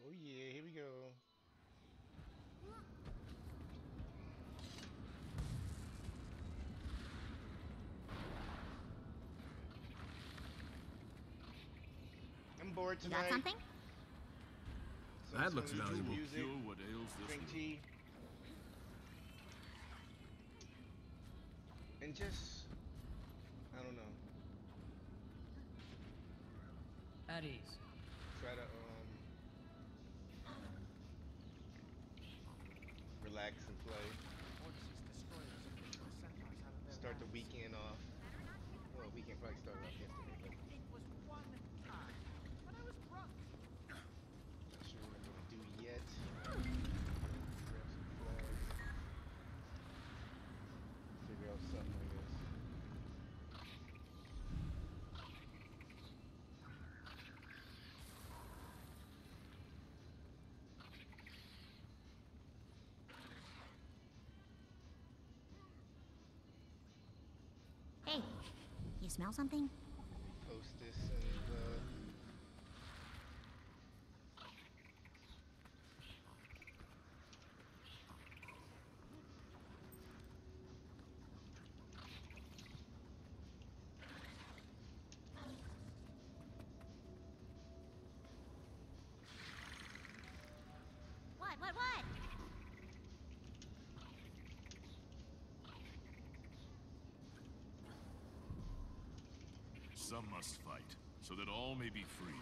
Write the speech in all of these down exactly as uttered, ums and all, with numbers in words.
Oh yeah, here we go. I'm bored You got tonight. something? So That some looks YouTube valuable. music, Cure what ails this drink world. tea, and just I don't know. At ease. Try to um relax and play. Orch's destroyers have kicked the centaurs out of their Start the labs. weekend off. Well, weekend probably started off yesterday, but It was one time, but I was drunk. not sure what I'm gonna do yet. Grab some flags. Figure out something, I guess. Hey, you smell something? Repost this and uh What, what, what? Some must fight, so that all may be free.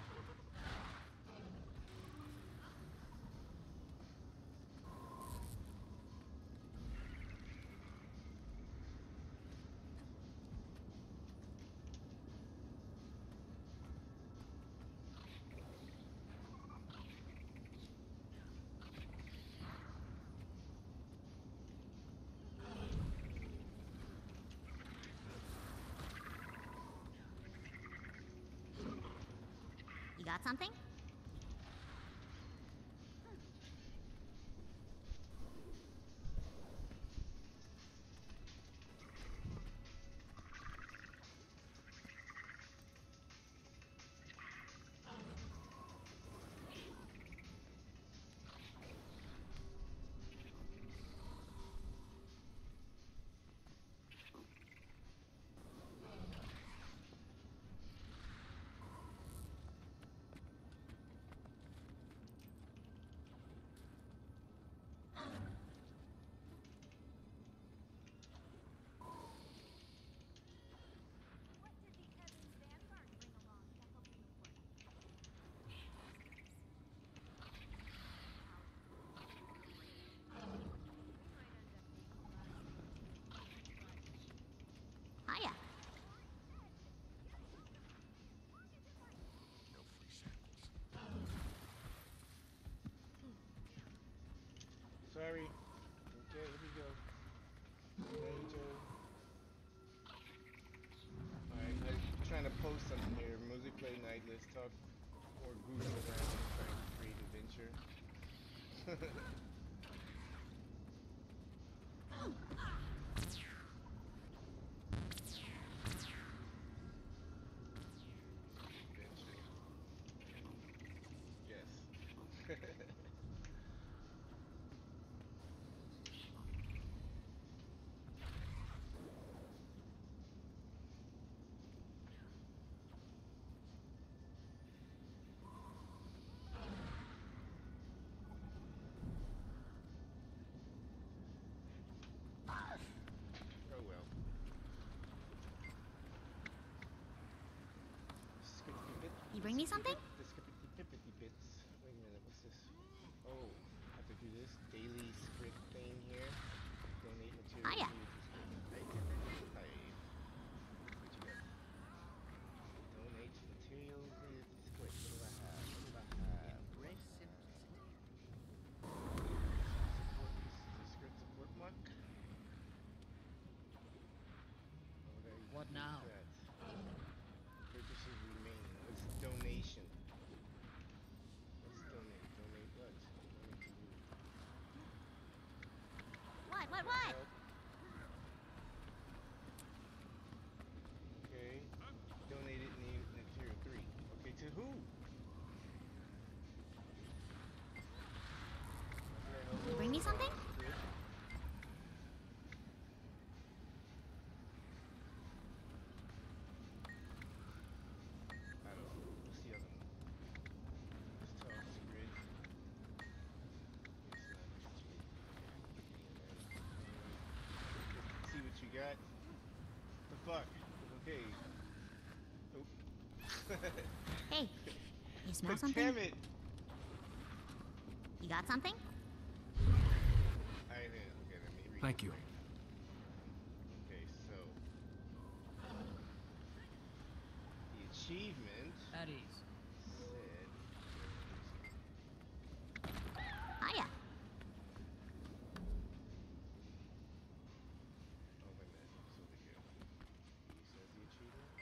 You got something? Hiya. No free samples. sorry. Okay, here we go. NiaJeL. Alright, I'm trying to post something here. Music play night, let's talk or goose around, trying to create adventure. Adventure. Yes. Oh well. Skippity bit. You bring me something? The skippity pippity bits. Wait a minute, what's this? Oh, I have to do this daily script thing here. Donate material Hiya. to the script. Hi. What you got? Donate material to the script. What do I have? What do I have? Embrace simplicity. Support. This is the script support mark. Oh, there you What use now? that. Purchases remain. What's donation? Let's donate. Donate what? Donate to you. What, what, what? Help. Okay. Donated in material three. Okay, to who? Hey, you smell But something? damn it! You got something? I didn't. Okay, let me read. Thank you. Okay, so the achievement At ease. said. Hiya. Oh wait a minute, it's over here. He says the achievement.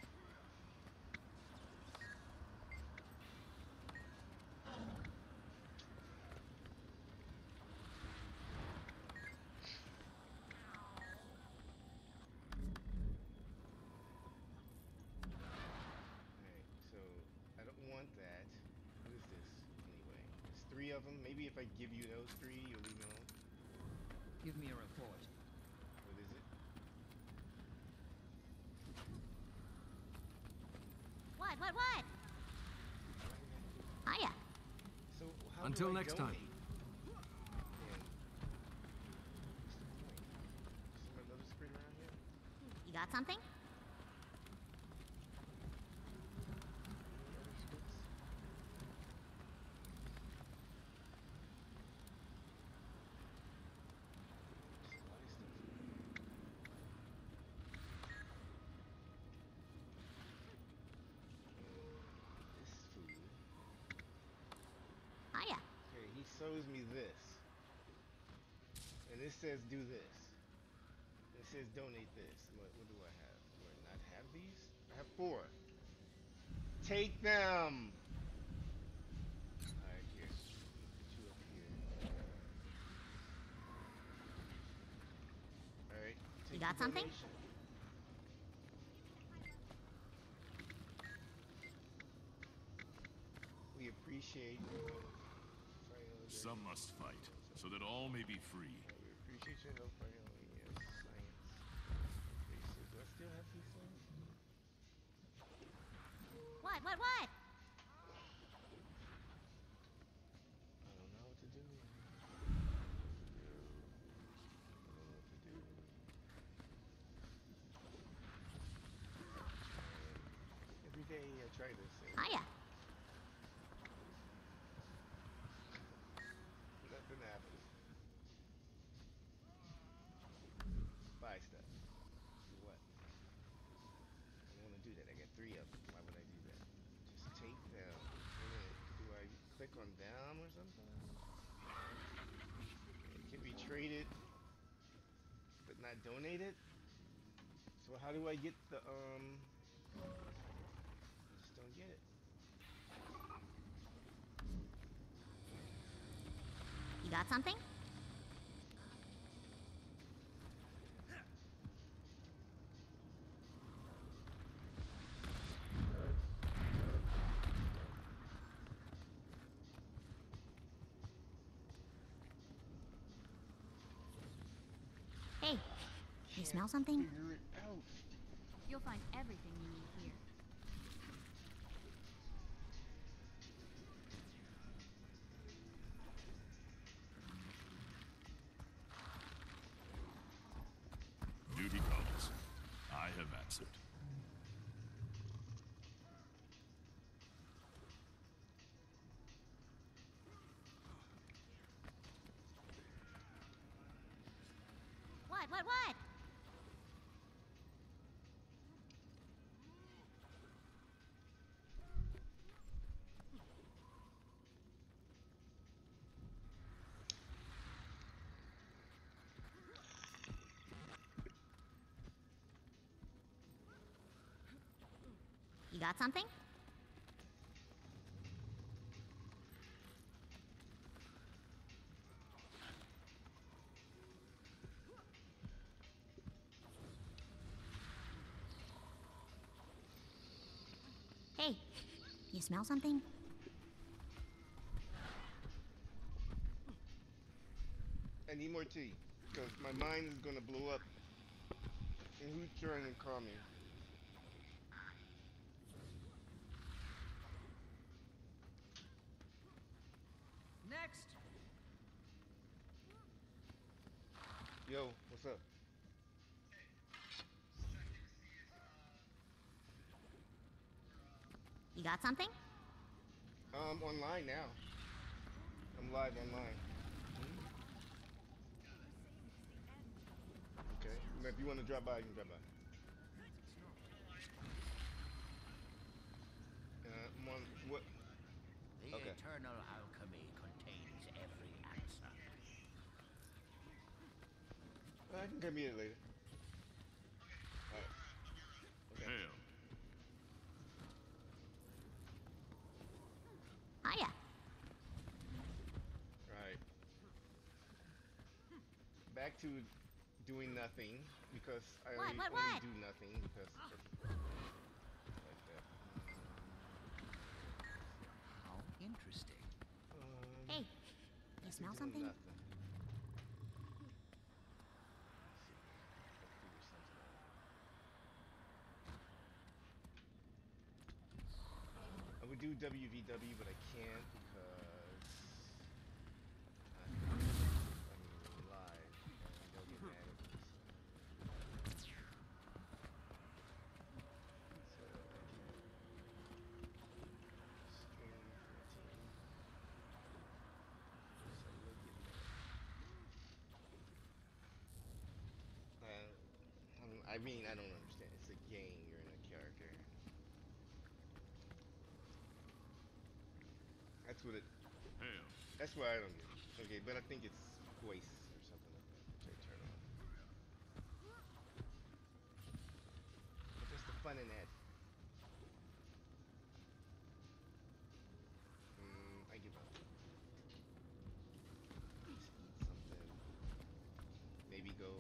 Alright, so I don't want that. What is this anyway? There's three of them. Maybe if I give you those three, you'll leave me alone. Give me a report. What is it? What, what, what? Hiya. So how Until do I next time. donate? Man, what's the point? Is there another screen around here? You got something? Any other scripts? There's a lot of stuff. And this food. Hiya. Okay, he shows me this. And this says do this. It says donate this. What, what do I have? Do I not have these? I have four. Take them! Alright, here. Put you up here. Alright. You got something? Donation. We appreciate your help fighting all the Some must fight, so that all may be free. We appreciate your help fighting all the yes, science. Okay, so do I still have these things? What, what, what? I don't know what to do. I don't know what to do. Every day I try this thing. Hiya. Nothing happens. Buy stuff. Do what? I don't want to do that. I got three of them. Why would I do that? Just take them. Wait a minute. Do I click on them or something? It can be traded, but not donated. So how do I get the um? I just don't get it. You got something? Hey, you smell something? Figure it out. You'll find everything you need here. Duty calls. I have answered. What, what, what? You got something? Hey, you smell something? I need more tea, because my mind is gonna blow up. And who's trying to call me? Next! Yo, what's up? You got something? Um, online now. I'm live online. Okay. If you want to drop by, you can drop by. Uh, I'm on, what? The Okay. eternal alchemy contains every answer. I can come here later. Alright. Okay. Hail. Hiya. Right. Back to doing nothing because I What, already what, only what? do nothing because of like that. How interesting. Um, Hey, you smell doing something? Nothing. Let's see. I would do W V W, but I can't because I'm, I'm live and they'll get mad at me. So, so I can't stream for my team. So they'll get mad. Uh, um, I mean, I don't understand. It's a game. You're in a character. That's what it. Hail. That's why I don't get it. Okay, but I think it's voice or something like that, which I turn on. But what's the fun in that? Mm, I give up. Just eat something. Maybe go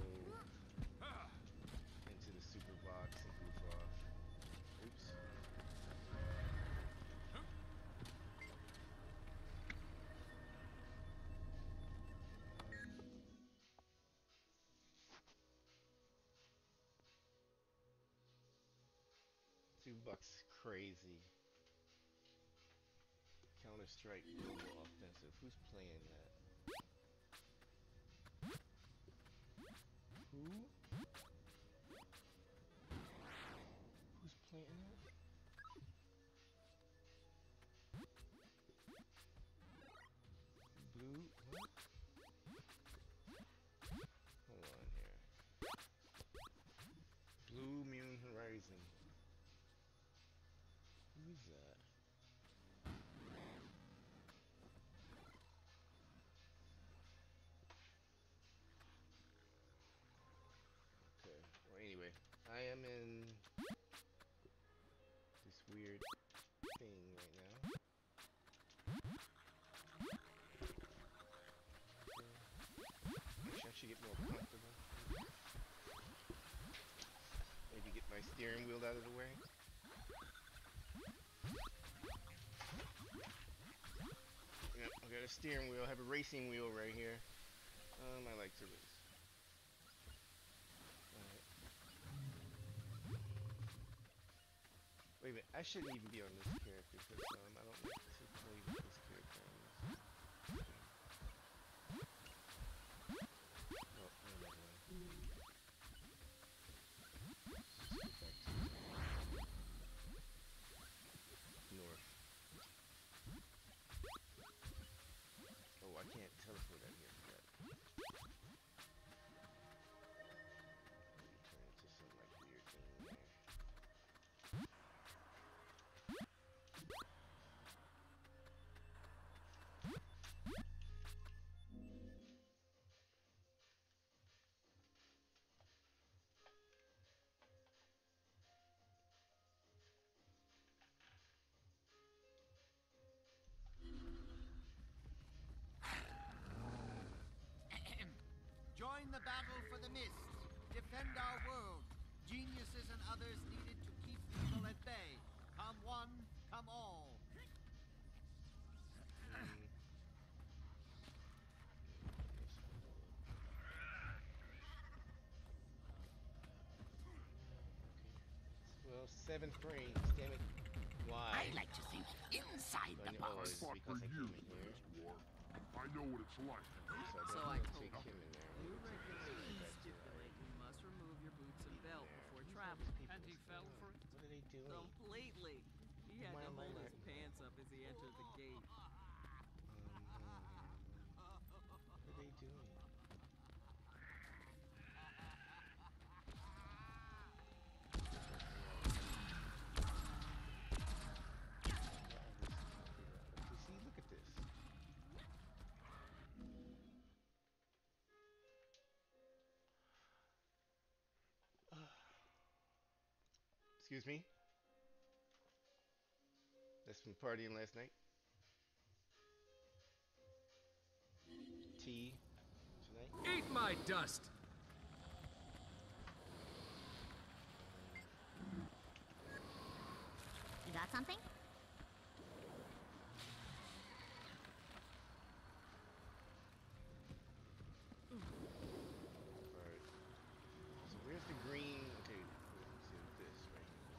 into the super box and goof off. Oops. Two bucks crazy. Counter Strike Global Offensive. Who's playing that? Who? Who's playing that? Blue? What? Hold on here. Blue Moon Horizon. Who's that? Okay. Well, anyway, I am in this weird thing right now. Actually, I should get more comfortable. Maybe get my steering wheel out of the way. Yep, I got a steering wheel. I have a racing wheel right here. Um, I like to race. Alright. Wait a minute, I shouldn't even be on this character because um, I don't like to play with this character on this. Oh, where am I going? Let's get back to north. Oh, I can't teleport out here for that. Maybe turn into some like weird thing there. Join the battle for the mist. Defend our world. Geniuses and others needed to keep evil at bay. Come one, come all. Well, seven frames, damn it. Why? I like to think inside I the know, oh, box. it's Fought because for I came years in in here. this war. I know what it's like. So So I I don't told take you. him in there. New We'll take this guy regulations back to stipulate you must remove your boots and in belt there. before Who's all travel. these people And he that's fell going for on? it What are they doing? completely. He He had My, to my, hold my. his pants up as he entered the gate. Um, um, what are they doing? Okay, see, look at this. Excuse me. That's from partying last night. Tea tonight. Eat my dust! You got something? Alright. So where's the green? Okay, let's see this right here.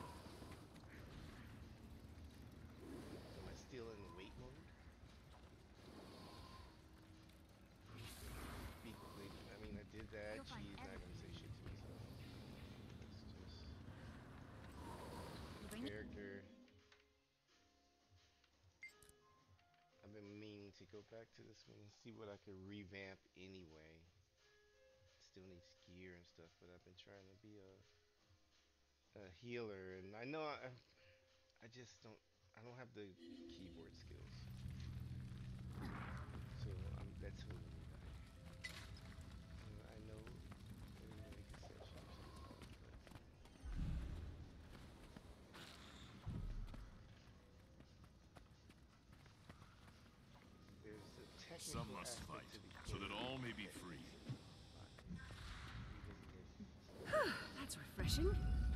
Am I still in the wait mode? Speak with lady. I mean, I did that. You'll find She's not gonna say shit to me, so let's just You bring me? character. I've been meaning to go back to this one and see what I could revamp anyway. Still needs gear and stuff, but I've been trying to be a a healer, and I know I I just don't I don't have the keyboard skills, so I'm that's holding me back. And I know I need to make exceptions and stuff, but there's a Some technical must aspect fight, to the so that game all may be that free. makes it fun. Revisit it. That's refreshing.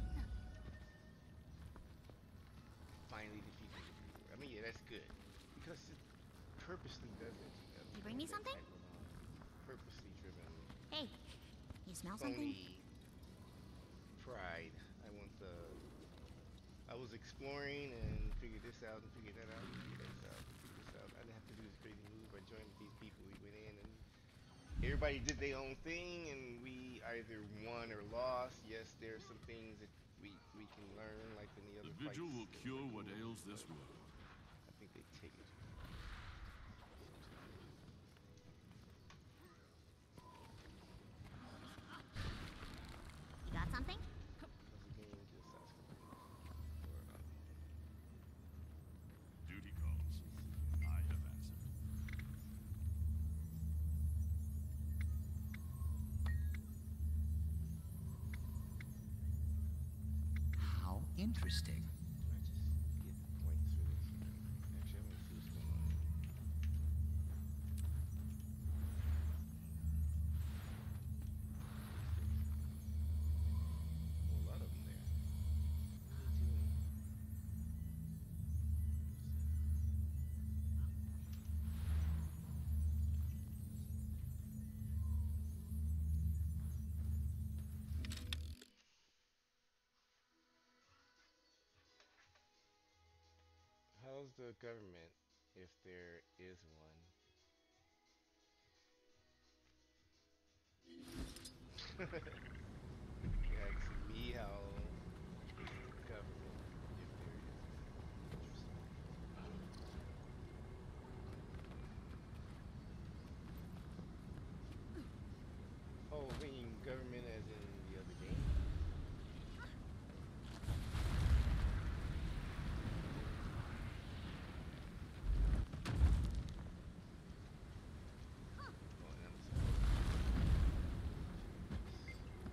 Finally defeating the Reaper. I mean, yeah, that's good because it purposely does it. You bring me something? Purposely driven, Hey, you smell something? phony pride. I want the. I was exploring and figured this out and figured that out and figured this out and figured this out. I didn't have to do this crazy move. I joined with these people. We went in and everybody did their own thing, and we either won or lost. Yes, there are some things that we we can learn, like in the The other vigil fights. will It was cure like, what cool, ails this but world. I think they take it. You got something? How's the game just asking? Or, um, Duty calls. I have answered. How interesting. I just get points for this. Actually, I'm gonna see what's going on. A lot of them there. What are they doing? How's the government, if there is one? That's me. How is the government, if there is one? Interesting. Oh, thinking government as in the other game? Oh, and I'm sorry.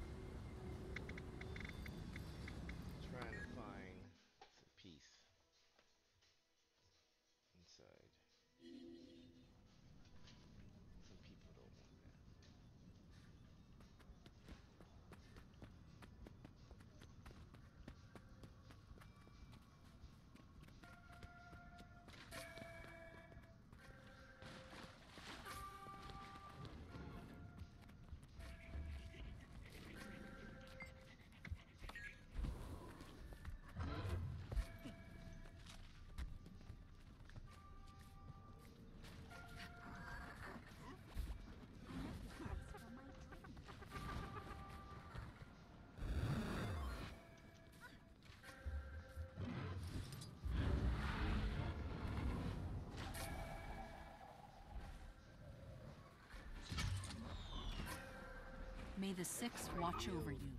May the Six watch over you.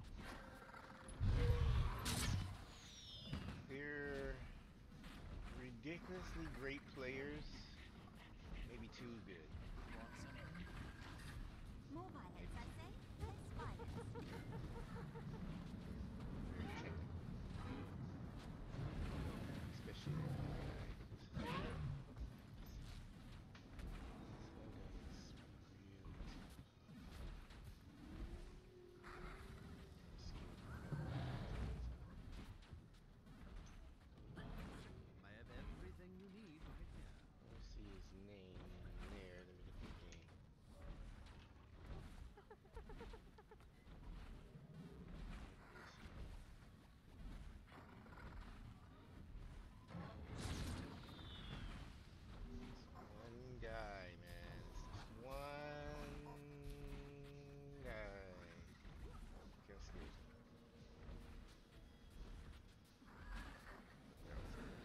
They're ridiculously great players. Maybe too good. More violence, I say. Less violence. Very technical. Especially that guy. I have everything you need right here. Let's see his name in there. Let me look at the game. One guy, man. It's one guy. Can't screw it. That was it.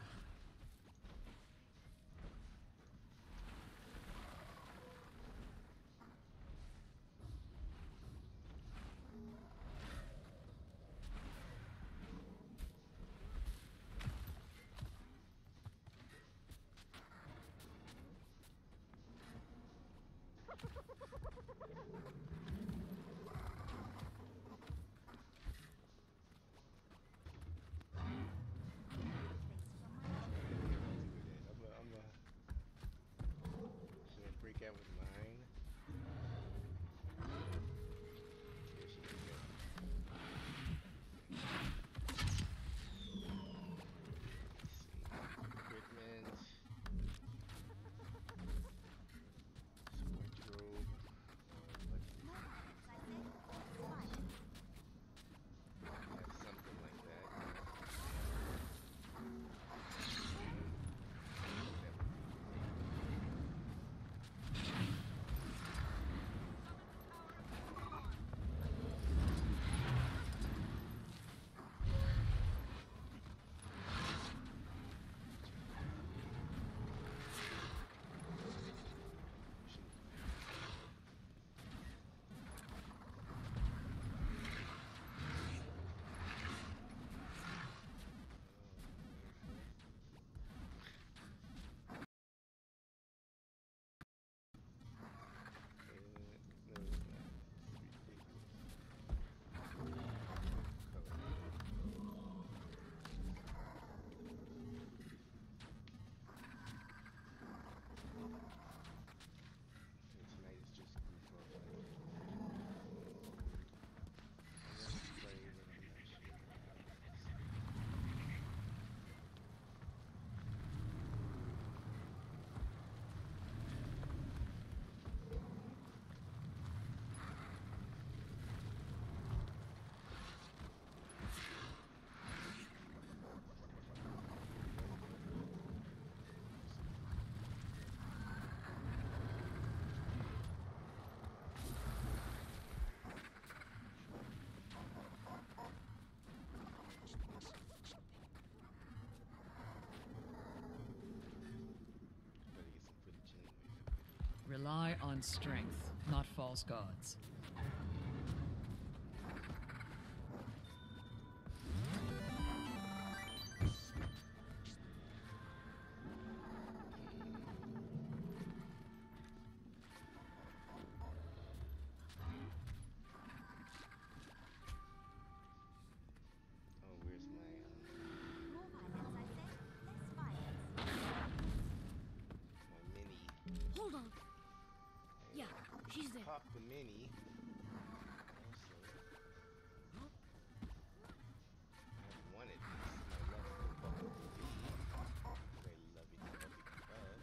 I'm a, I'm a, should I break out with mine? Yeah, she can go. Let's see. Equipment. Wardrobe. More violence, I say. Less violence. Have something like that. That would be no, it's not. It's ridiculous. Color. And tonight is just goof off night. I want to play, but I'm not sure. Better get some footage anyway. Rely on strength, not false gods. Oh, where's my um, More violence, I say. Less violence. my mini? Hold on. Yeah, she's there. Pop the mini. Also, I wanted this. My love for Bumblebee. I love it, love it, love.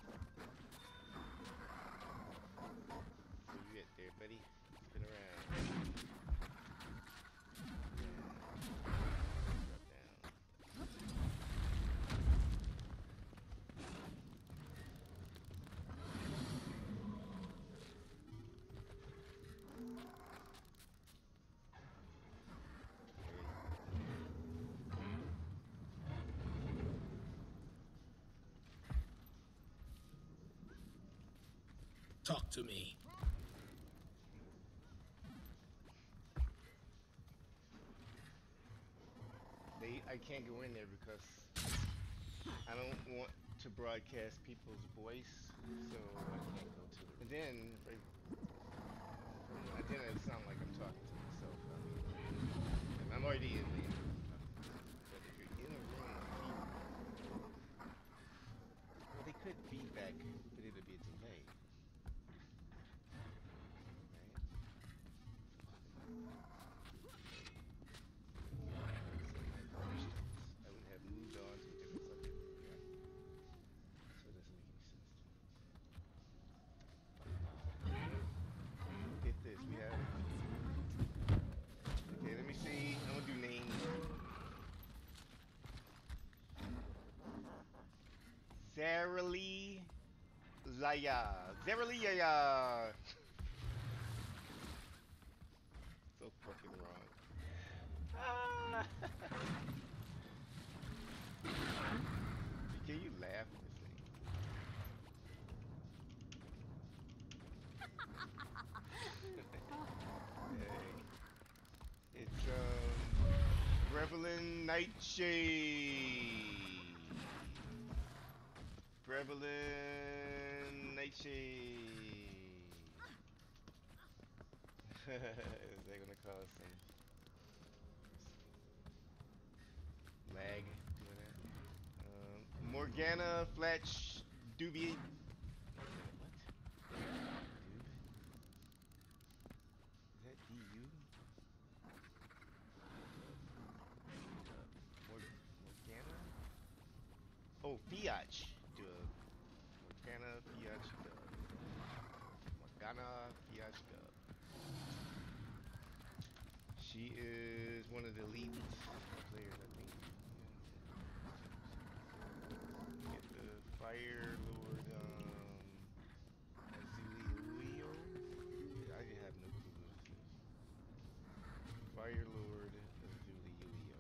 Where you at there, buddy? Spin around. Drop down. Talk to me. they I can't go in there because I don't want to broadcast people's voice, so I can't go to it. And then, right, and then it sounds like I'm talking to myself. I mean, I'm already in there. But if you're in a room with people, well, they could feedback, but it'll be a delay. I would have moved on to a different subject. Yeah. So it doesn't make any sense to me. Get this, we have. Okay, let me see. I'm gonna do names. Zarely Laya. Zarely Laya. So fucking wrong. Ah. Can you laugh at this thing? Hey. It's um Prevalent Nightshade. Prevalent Nightshade. Is that gonna cause some lag doing that? Um, Morgana Fletch Doobie. What? Doob? Is that D U? Mor Morgana? Oh, Fiach Dub. Morgana Fiach Dub. Morgana Fiach Dub. She is one of the elite players, I think. Get the Fire Lord, um, Azulio. I have no clue who this is. Fire Lord Azulio.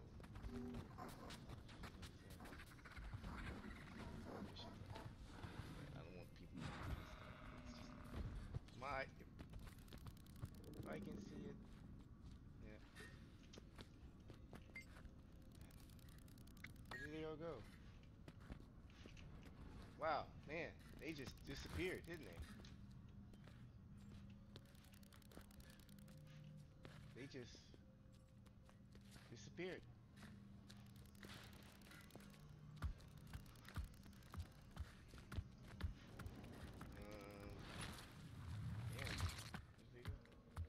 I don't want people to see this. It's just my. If I can see it. Yeah. Where did they all go? Wow, man, they just disappeared, didn't they? They just disappeared. Um, damn, where'd they go?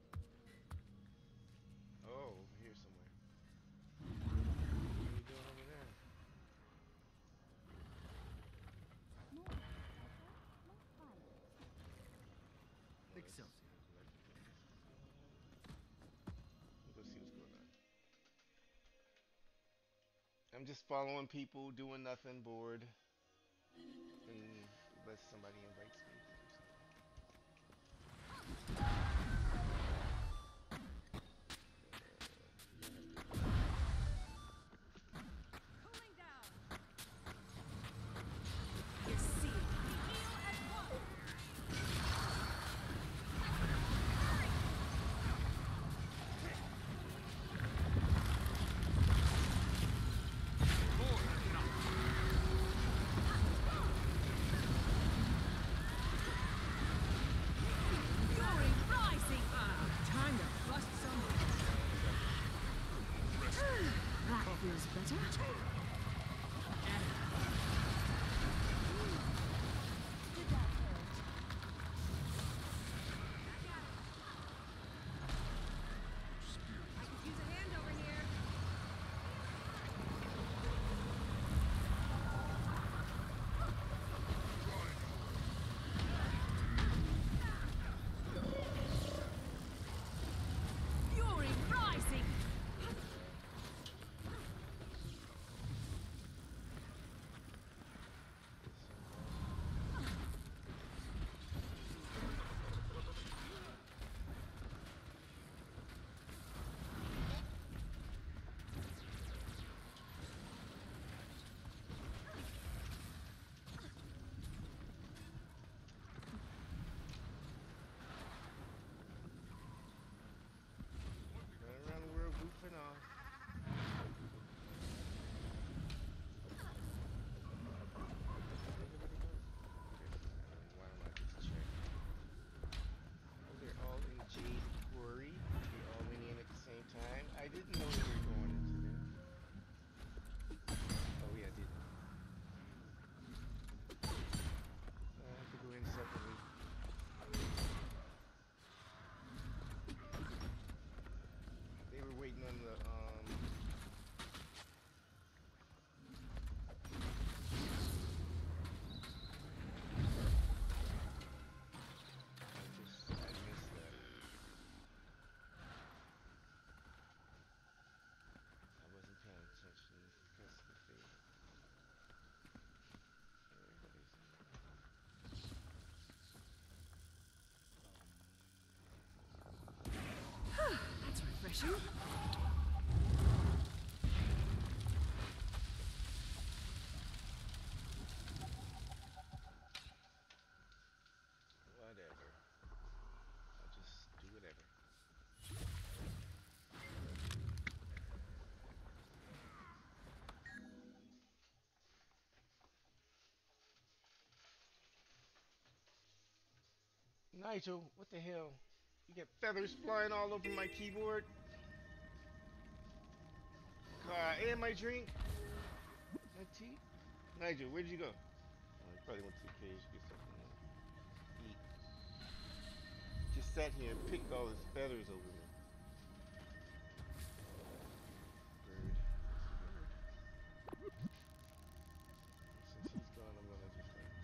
Oh, over here somewhere. What are you doing over there? More, okay? More fire. Excelsior. Let's go see what's going on. I'm just following people, doing nothing, bored, unless somebody invites me to do something. Cooling down. You see, heal at once. More than enough. Whatever. I'll just do whatever. NiaJeL, what the hell? You got feathers flying all over my keyboard. God, and my drink. My tea. NiaJeL, where'd you go? Oh, you probably went to the cage to get something to eat. Just sat here and picked all his feathers over me. Bird. Bird. Since he's gone, I'm gonna just like.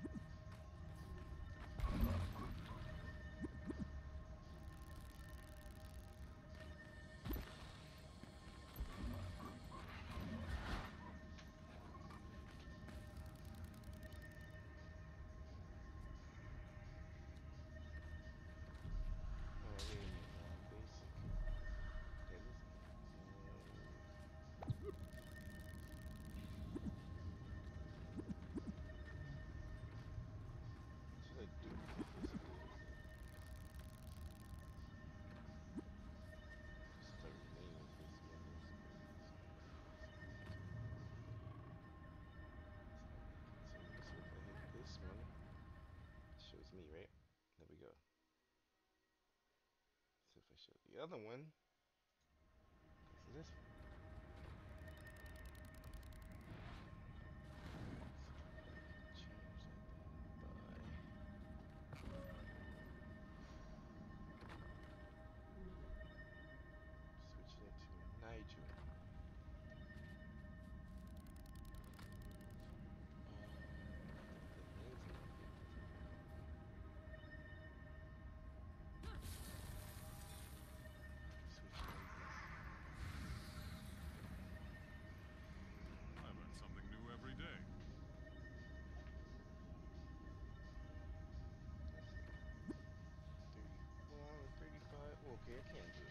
Shows me, right? There we go. So if I show the other one, this is this one. Switching it to NiaJeL. I learn something new every day. thirty-four, thirty-five. Okay, I can't do it.